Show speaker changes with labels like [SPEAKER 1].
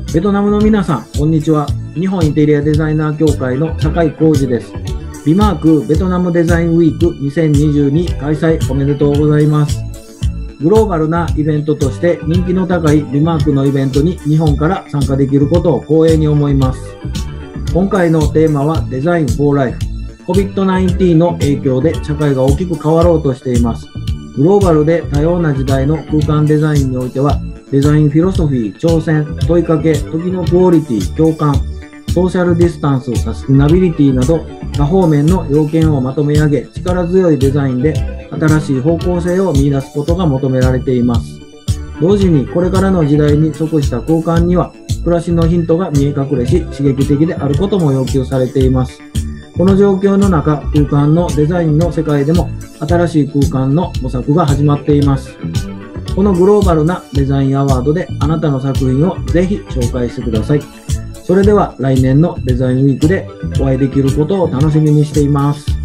[SPEAKER 1] ベトナムの皆さん、こんにちは。日本インテリアデザイナー協会の酒井浩二です。ビマークベトナムデザインウィーク2022開催おめでとうございます。グローバルなイベントとして人気の高いビマークのイベントに日本から参加できることを光栄に思います。今回のテーマはデザイン for Life。COVID-19 の影響で社会が大きく変わろうとしています。グローバルで多様な時代の空間デザインにおいては、デザインフィロソフィー、挑戦、問いかけ、時のクオリティ、共感、ソーシャルディスタンス、サスティナビリティなど多方面の要件をまとめ上げ、力強いデザインで新しい方向性を見出すことが求められています。同時にこれからの時代に即した空間には暮らしのヒントが見え隠れし、刺激的であることも要求されています。この状況の中、空間のデザインの世界でも新しい空間の模索が始まっています。このグローバルなデザインアワードであなたの作品をぜひ紹介してください。それでは来年のデザインウィークでお会いできることを楽しみにしています。